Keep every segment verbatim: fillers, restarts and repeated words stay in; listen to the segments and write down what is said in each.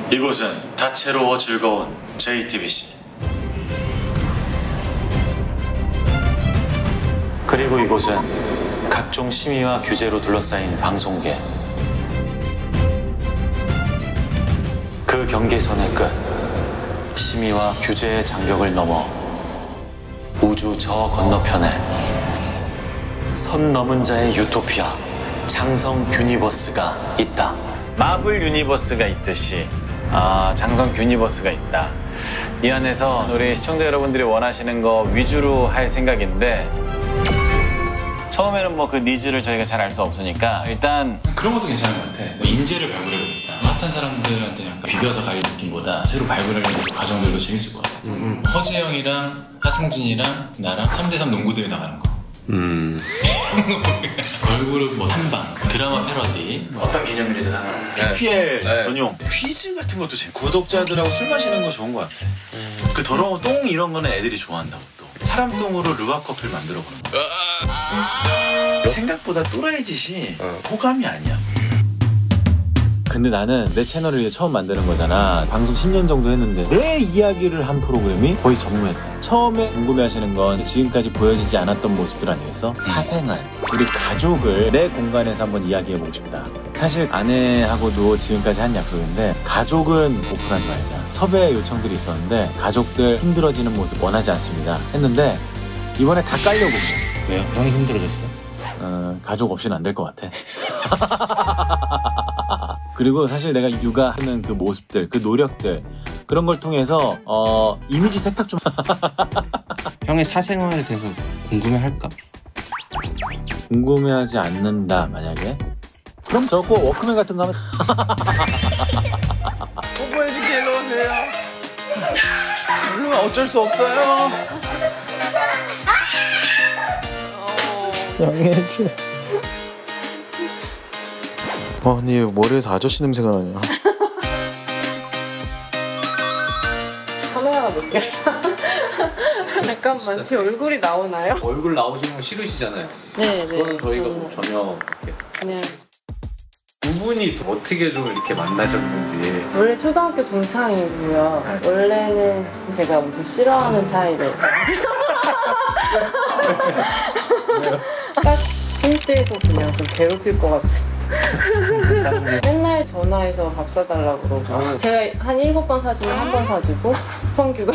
이곳은 다채로워 즐거운 제이티비씨. 그리고 이곳은 각종 심의와 규제로 둘러싸인 방송계. 그 경계선의 끝, 심의와 규제의 장벽을 넘어 우주 저 건너편에 선 넘은 자의 유토피아, 장성 유니버스가 있다. 마블 유니버스가 있듯이 아, 장성 유니버스가 있다. 이 안에서 우리 시청자 여러분들이 원하시는 거 위주로 할 생각인데, 처음에는 뭐 그 니즈를 저희가 잘 알 수 없으니까 일단 그런 것도 괜찮은 것 같아. 뭐 인재를 발굴해보겠다. 핫한 사람들한테 약간 비벼서 갈 느낌보다 새로 발굴하려는 과정들도 재밌을 것 같아. 음, 음. 허재영이랑 하승진이랑 나랑 삼 대 삼 농구대회 나가는 거. 음. 걸그룹 뭐 탐방, 드라마 패러디, 어떤 기념일이든 상관없어. 피피엘 네. 전용 퀴즈 같은 것도 재밌고, 구독자들하고 술 마시는 거 좋은 것 같아. 음. 그 더러운 똥 이런 거는 애들이 좋아한다고. 또 사람 똥으로 르와 커피를 만들어 보는 거. 음. 생각보다 또라이 짓이 어. 호감이 아니야. 근데 나는 내 채널을 이제 처음 만드는 거잖아. 방송 십 년 정도 했는데 내 이야기를 한 프로그램이 거의 전무했다. 처음에 궁금해하시는 건 지금까지 보여지지 않았던 모습들 아니겠어? 사생활, 우리 가족을 내 공간에서 한번 이야기해보고 싶다. 사실 아내하고도 지금까지 한 약속인데, 가족은 오픈하지 말자. 섭외 요청들이 있었는데 가족들 힘들어지는 모습 원하지 않습니다 했는데, 이번에 다 깔려고. 왜요? 형이 힘들어졌어? 어, 가족 없이는 안 될 것 같아. 그리고 사실 내가 육아하는 그 모습들, 그 노력들, 그런 걸 통해서 어, 이미지 세탁 좀. 형의 사생활에 대해서 궁금해할까? 궁금해하지 않는다 만약에? 그럼 저거 워크맨 같은 거 하면. 뽀뽀해줄게. 일로 오세요. 물론 어쩔 수 없어요. 양해해줘. 어, 네 머리에서 아저씨 냄새가 나냐. 카메라가 몇 개야? 잠깐만, 제 얼굴이 나오나요? 얼굴 나오시는 거 싫으시잖아요. 네, 네. 그거는 저희가 뭐 전혀 그냥 두 분이 어떻게 좀 이렇게 만나셨는지. 원래 초등학교 동창이고요. 원래는 제가 엄청 싫어하는 타입이에요. 딱 힘쓰고 그냥 좀 괴롭힐 것 같은. 맨날 전화해서 밥 사달라고 그러고, 제가 한 일곱 번 사주면 한 번 사주고, 성규가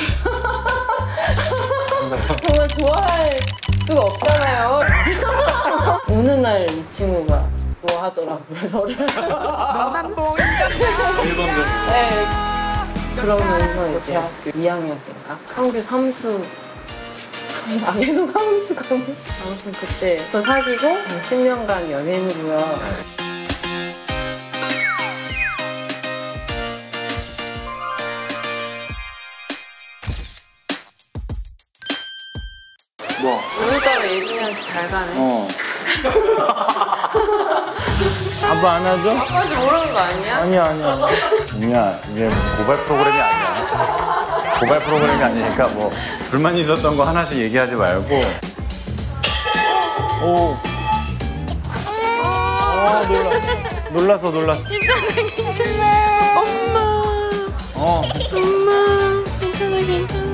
정말 좋아할 수가 없잖아요. 어느 날 이 친구가 좋아하더라고요, 저를. 너만 보인다. 네. 그러면서 이제 대학교 이 학년 때인가 성규 삼수. 아, 계속 삼수 감수. 아무튼 그때부터 사귀고 한 십 년간 연애했고요. 뭐? 오늘따라 예준이한테 잘 가네. 어. 아빠 안아줘? 아빠인지 모르는 거 아니야? 아니야, 아니야. 아니야, 이게 고발 프로그램이 아니야. 고발 프로그램이 아니니까 뭐 불만 있었던 거 하나씩 얘기하지 말고. 오. 어, 놀라. 놀랐어, 놀랐어. 괜찮아, 괜찮아. 엄마. 어. 엄마. 괜찮아, 괜찮아.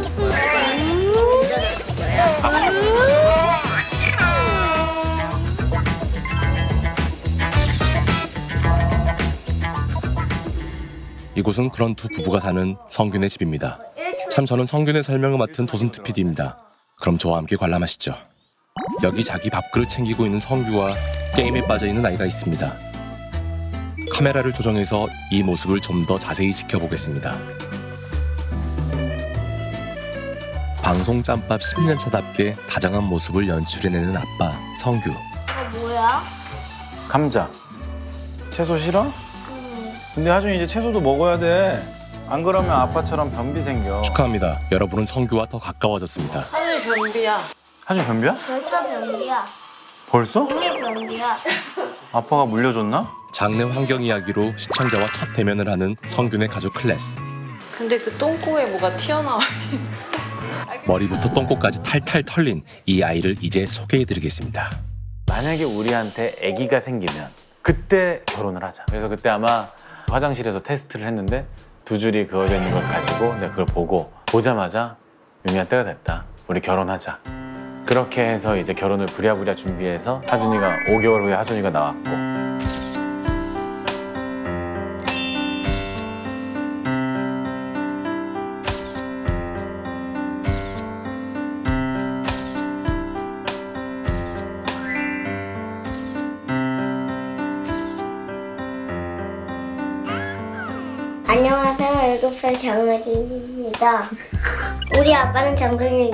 이곳은 그런 두 부부가 사는 성균의 집입니다. 참 저는 성균의 설명을 맡은 도슨트 피디입니다. 그럼 저와 함께 관람하시죠. 여기 자기 밥그릇 챙기고 있는 성규와 게임에 빠져있는 아이가 있습니다. 카메라를 조정해서 이 모습을 좀 더 자세히 지켜보겠습니다. 방송 짬밥 십 년 차답게 다정한 모습을 연출해내는 아빠 성규. 어, 뭐야? 감자. 채소 싫어? 근데 하준이 이제 채소도 먹어야 돼. 안 그러면 아빠처럼 변비 생겨. 축하합니다. 여러분은 성규와 더 가까워졌습니다. 하준이 변비야. 하준이 변비야? 벌써 변비야. 벌써? 이게 변비야. 아빠가 물려줬나? 장내 환경 이야기로 시청자와 첫 대면을 하는 성균의 가족 클래스. 근데 그 똥꼬에 뭐가 튀어나와. 머리부터 똥꼬까지 탈탈 털린 이 아이를 이제 소개해드리겠습니다. 만약에 우리한테 아기가 생기면 그때 결혼을 하자. 그래서 그때 아마 화장실에서 테스트를 했는데 두 줄이 그어져 있는 걸 가지고 내가 그걸 보고 보자마자 유미야 때가 됐다. 우리 결혼하자. 그렇게 해서 이제 결혼을 부랴부랴 준비해서 하준이가 오 개월 후에 하준이가 나왔고. 안녕하세요. 일곱 살 장은지입니다. 우리 아빠는 장동윤입니다.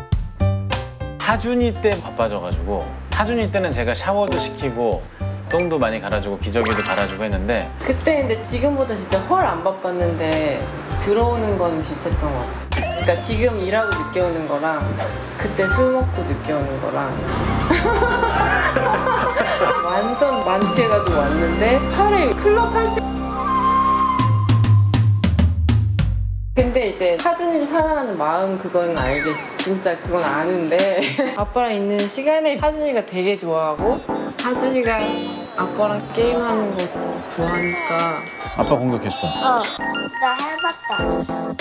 하준이 때 바빠져가지고 하준이 때는 제가 샤워도 시키고 똥도 많이 갈아주고 기저귀도 갈아주고 했는데 그때 근데 지금보다 진짜 헐 안 바빴는데 들어오는 건 비슷했던 것 같아요. 그러니까 지금 일하고 늦게 오는 거랑 그때 술 먹고 늦게 오는 거랑 완전 만취해가지고 왔는데 팔에 클럽 팔찌. 근데 이제 하준이를 사랑하는 마음 그건 알겠, 진짜 그건 아는데 아빠랑 있는 시간에 하준이가 되게 좋아하고 하준이가 아빠랑 게임하는 거 좋아하니까. 아빠 공격했어. 어, 나 해봤다.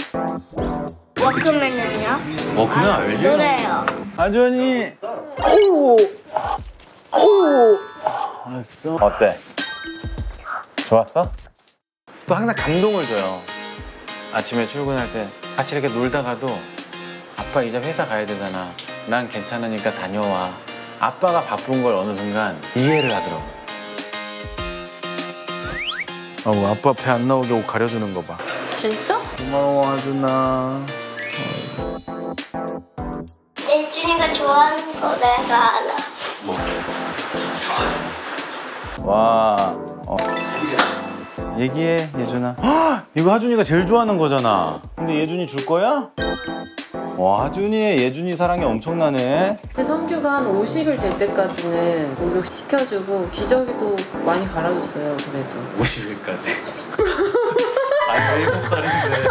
워크맨은요? 워크맨 알지? 노래요. 하준이. 오우. 오우. 어때? 좋았어? 또 항상 감동을 줘요. 아침에 출근할 때 같이 이렇게 놀다가도 아빠 이제 회사 가야 되잖아. 난 괜찮으니까 다녀와. 아빠가 바쁜 걸 어느 순간 이해를 하더라고. 어, 아빠 배 안 나오게 옷 가려주는 거 봐. 진짜? 고마워 하준아. 예준이가 좋아하는 거 내가 알아. 와. 어. 얘기해 예준아. 헉! 이거 하준이가 제일 좋아하는 거잖아. 근데 예준이 줄 거야? 와 하준이의 예준이 사랑이 엄청나네. 근데 성규가 한 오십 일 될 때까지는 목욕시켜주고 기저귀도 많이 갈아줬어요. 그래도 오십 일까지. 아니 일곱 살인데.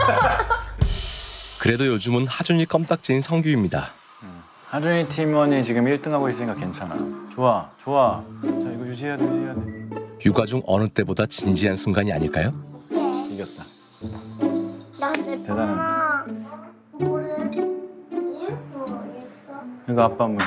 그래도 요즘은 하준이 껌딱지인 성규입니다. 하준이 팀원이 지금 일 등 하고 있으니까 괜찮아. 좋아 좋아. 자 이거 유지해야 돼 유지해야 돼. 육아 중 어느 때보다 진지한 순간이 아닐까요? 이겼다. 나한테 대단해. 엄마 물을 물? 모르겠어. 이거 아빠 물.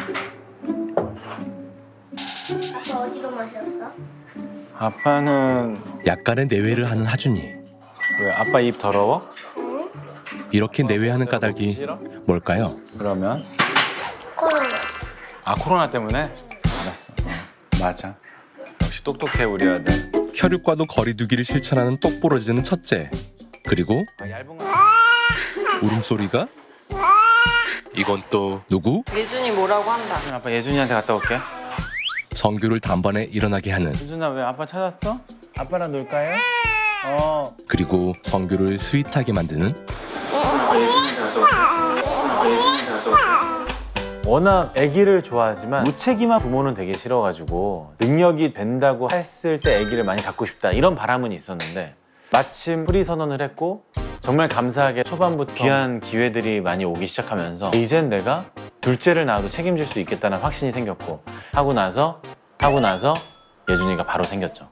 아빠 어디로 마셨어? 아빠는 약간의 내외를 하는 하준이. 왜 아빠 입 더러워? 응? 이렇게 내외하는 까닭이 뭘까요? 그러면 코로나. 아 코로나 때문에? 알았어. 어, 맞아. 역시 똑똑해 우리 아들. 혈육과도 거리두기를 실천하는 똑부러지는 첫째. 그리고 아, 얇은 거. 울음소리가? 이건 또 누구? 예준이 뭐라고 한다. 아빠 예준이한테 갔다 올게. 성규를 단번에 일어나게 하는. 예준아 왜 아빠 찾았어? 아빠랑 놀까요? 어. 그리고 성규를 스윗하게 만드는. 아빠 예준이한테 갔다 올게. 아빠 예준이한테 갔다 올게. 워낙 아기를 좋아하지만 무책임한 부모는 되게 싫어가지고 능력이 된다고 했을 때 아기를 많이 갖고 싶다 이런 바람은 있었는데 마침 프리 선언을 했고 정말 감사하게 초반부터 귀한 기회들이 많이 오기 시작하면서 이젠 내가 둘째를 낳아도 책임질 수 있겠다는 확신이 생겼고 하고 나서 하고 나서 예준이가 바로 생겼죠.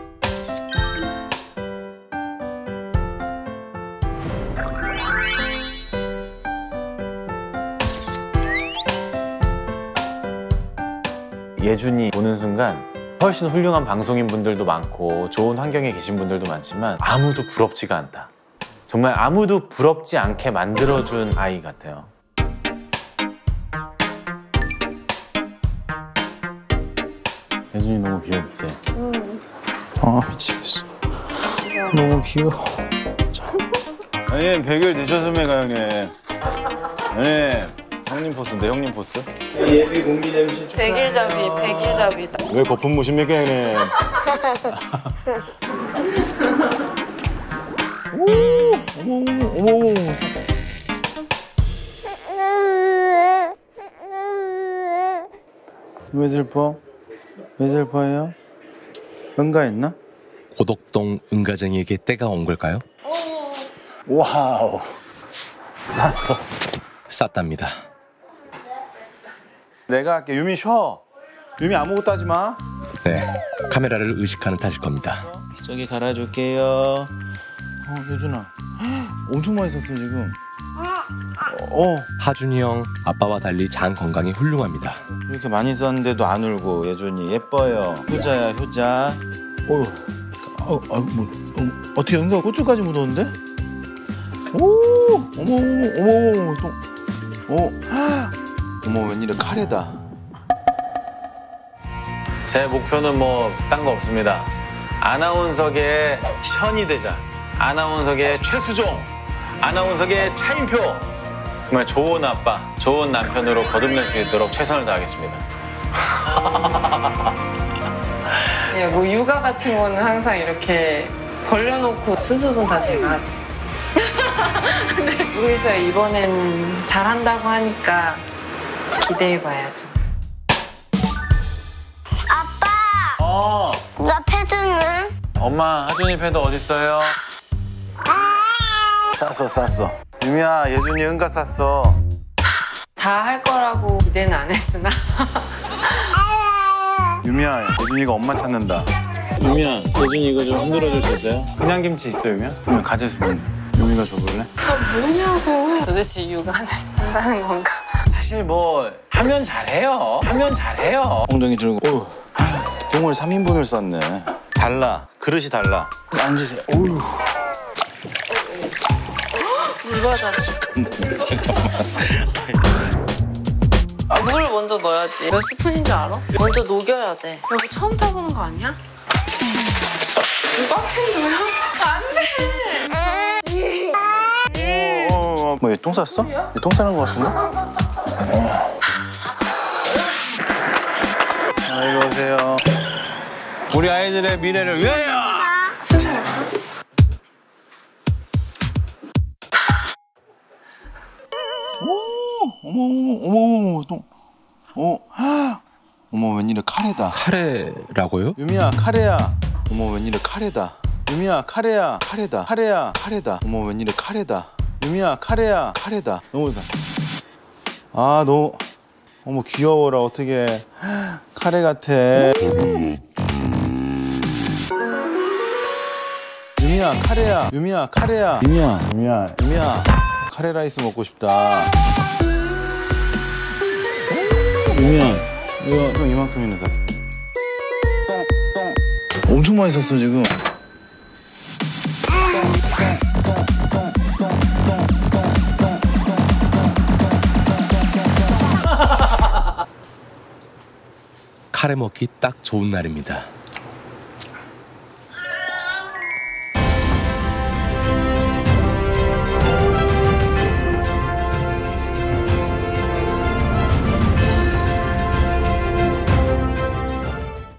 예준이 보는 순간 훨씬 훌륭한 방송인 분들도 많고 좋은 환경에 계신 분들도 많지만 아무도 부럽지가 않다. 정말 아무도 부럽지 않게 만들어준 아이 같아요. 예준이 너무 귀엽지? 응. 아 미치겠어. 너무 귀여워. 형님 백 일 되셨습니까 형님? 형님 형님 포스인데 형님 포스? 예비 공기 냄새 축하해요. 백일잡이, 백일잡이다. 왜 거품 무십니까 형님? 오, 어머 어머 어머. 왜 슬퍼? 왜 슬퍼해요? 응가했나? 고덕동 응가쟁이에게 때가 온 걸까요? 와우. 샀어. 쌌답니다. 내가 할게. 유미 쉬어. 유미 아무것도 하지 마. 네, 카메라를 의식하는 탓일 겁니다. 저기 갈아줄게요. 어, 예준아. 엄청 많이 샀어 지금. 어. 하준이 형 아빠와 달리 장 건강이 훌륭합니다. 이렇게 많이 썼는데도 안 울고 예준이 예뻐요. 효자야 효자. 어. 어, 아, 뭐, 어, 어떻게 은가 고추까지 묻었는데? 오, 어머, 어머, 어머, 어머, 또, 어, 헉! 어머, 웬일에 카레다. 제 목표는 뭐 딴 거 없습니다. 아나운서계의 현이 되자. 아나운서계의 최수종. 아나운서계의 차인표. 정말 좋은 아빠, 좋은 남편으로 거듭날 수 있도록 최선을 다하겠습니다. 예, 뭐 육아 같은 거는 항상 이렇게 벌려놓고 수습은 다 제가 하죠. 근데 그래서 이번에는 잘한다고 하니까 기대해봐야죠. 아빠, 어, 나 패드는? 엄마 하준이 패드 어딨어요? 쌌어, 쌌어. 유미야, 예준이 응가 쌌어. 다 할 거라고 기대는 안 했으나. 유미야, 예준이가 엄마 찾는다. 유미야, 예준이 이거 좀 흔들어줄 수 있어요? 그냥 김치 있어, 유미야? 유미야, 가질 수 있는데. 유미가 줘볼래? 아, 뭐냐고. 도대체 육아는 한다는 건가? 사실 뭐 하면 잘해요. 하면 잘해요. 엉덩이 들고. 오, 똥을 삼 인분을 썼네. 달라. 그릇이 달라. 앉으세요. 오유. 물 받아. 잠깐만. 잠깐만. 아, 물을 먼저 넣어야지. 몇 스푼인 줄 알아? 먼저 녹여야 돼. 여보 처음 타보는 거 아니야? 빡텐도요? 안 돼! 어, 어, 뭐 얘 똥 쌌어? 얘 똥 싸는 거 같은데? 어. 아, 이리 오세요. 우리 아이들의 미래를 위하여! 오, 어머, 어머, 어머, 어머, 똥. 어, 헉. 어머, 웬일에 카레다. 카레라고요? 유미야, 카레야. 어머, 웬일에 카레다. 유미야, 카레야. 카레다. 카레야, 카레다. 어머, 웬일에 카레다. 유미야, 카레야. 카레다. 너무 다. 아, 너무. 어머, 귀여워라, 어떡해. 카레 같아. 유미야, 카레야. 유미야, 카레야. 유미야, 유미야, 유미야. 카레 라이스 먹고 싶다. 유미야, 이거, 이거 이만큼이나 샀어. 똥, 똥. 엄청 많이 샀어, 지금. 카레 먹기 딱 좋은 날입니다.